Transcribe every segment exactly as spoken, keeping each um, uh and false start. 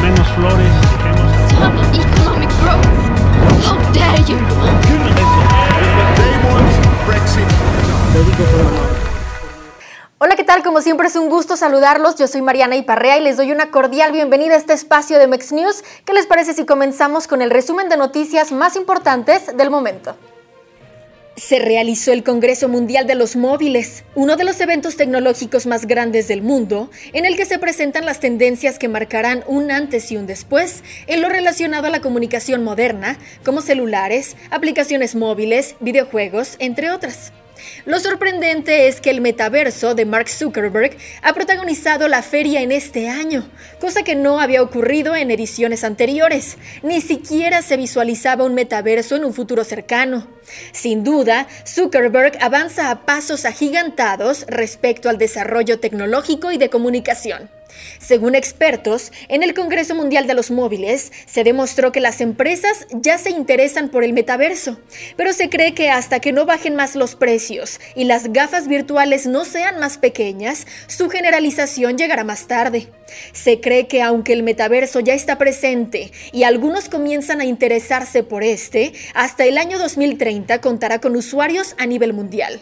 menos flores, dejemos... Stop economic growth. How dare you? Hola, ¿qué tal? Como siempre es un gusto saludarlos. Yo soy Mariana Iparrea y les doy una cordial bienvenida a este espacio de Mex News. ¿Qué les parece si comenzamos con el resumen de noticias más importantes del momento? Se realizó el Congreso Mundial de los Móviles, uno de los eventos tecnológicos más grandes del mundo, en el que se presentan las tendencias que marcarán un antes y un después en lo relacionado a la comunicación moderna, como celulares, aplicaciones móviles, videojuegos, entre otras. Lo sorprendente es que el metaverso de Mark Zuckerberg ha protagonizado la feria en este año, cosa que no había ocurrido en ediciones anteriores. Ni siquiera se visualizaba un metaverso en un futuro cercano. Sin duda, Zuckerberg avanza a pasos agigantados respecto al desarrollo tecnológico y de comunicación. Según expertos, en el Congreso Mundial de los Móviles se demostró que las empresas ya se interesan por el metaverso, pero se cree que hasta que no bajen más los precios y las gafas virtuales no sean más pequeñas, su generalización llegará más tarde. Se cree que aunque el metaverso ya está presente y algunos comienzan a interesarse por este, hasta el año dos mil treinta contará con usuarios a nivel mundial.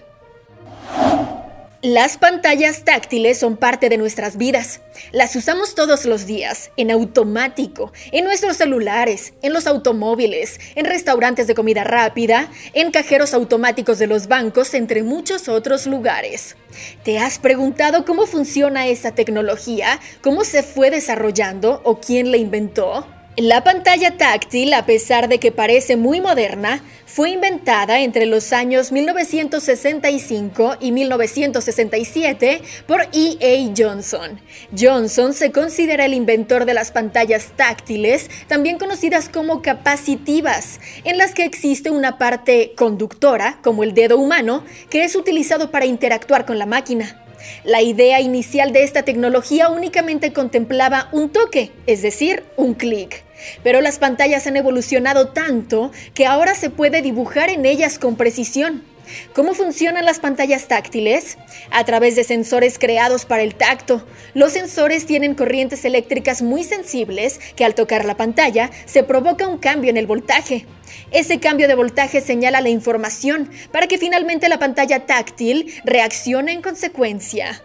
Las pantallas táctiles son parte de nuestras vidas. Las usamos todos los días, en automático, en nuestros celulares, en los automóviles, en restaurantes de comida rápida, en cajeros automáticos de los bancos, entre muchos otros lugares. ¿Te has preguntado cómo funciona esa tecnología? ¿Cómo se fue desarrollando o quién la inventó? La pantalla táctil, a pesar de que parece muy moderna, fue inventada entre los años mil novecientos sesenta y cinco y mil novecientos sesenta y siete por E A Johnson. Johnson se considera el inventor de las pantallas táctiles, también conocidas como capacitivas, en las que existe una parte conductora, como el dedo humano, que es utilizado para interactuar con la máquina. La idea inicial de esta tecnología únicamente contemplaba un toque, es decir, un clic. Pero las pantallas han evolucionado tanto que ahora se puede dibujar en ellas con precisión. ¿Cómo funcionan las pantallas táctiles? A través de sensores creados para el tacto. Los sensores tienen corrientes eléctricas muy sensibles que al tocar la pantalla se provoca un cambio en el voltaje. Ese cambio de voltaje señala la información para que finalmente la pantalla táctil reaccione en consecuencia.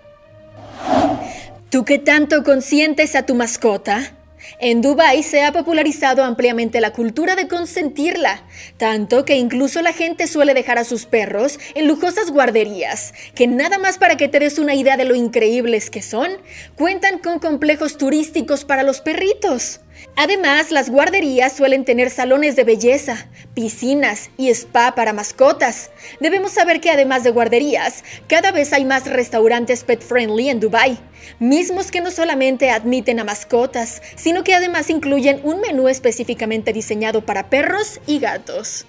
¿Tú qué tanto consientes a tu mascota? En Dubái se ha popularizado ampliamente la cultura de consentirla, tanto que incluso la gente suele dejar a sus perros en lujosas guarderías, que nada más para que te des una idea de lo increíbles que son, cuentan con complejos turísticos para los perritos. Además, las guarderías suelen tener salones de belleza, piscinas y spa para mascotas. Debemos saber que además de guarderías, cada vez hay más restaurantes pet friendly en Dubái, mismos que no solamente admiten a mascotas, sino que además incluyen un menú específicamente diseñado para perros y gatos.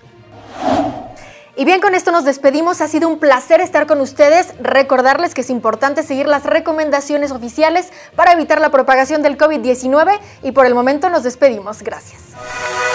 Y bien, con esto nos despedimos. Ha sido un placer estar con ustedes. Recordarles que es importante seguir las recomendaciones oficiales para evitar la propagación del COVID diecinueve y por el momento nos despedimos. Gracias.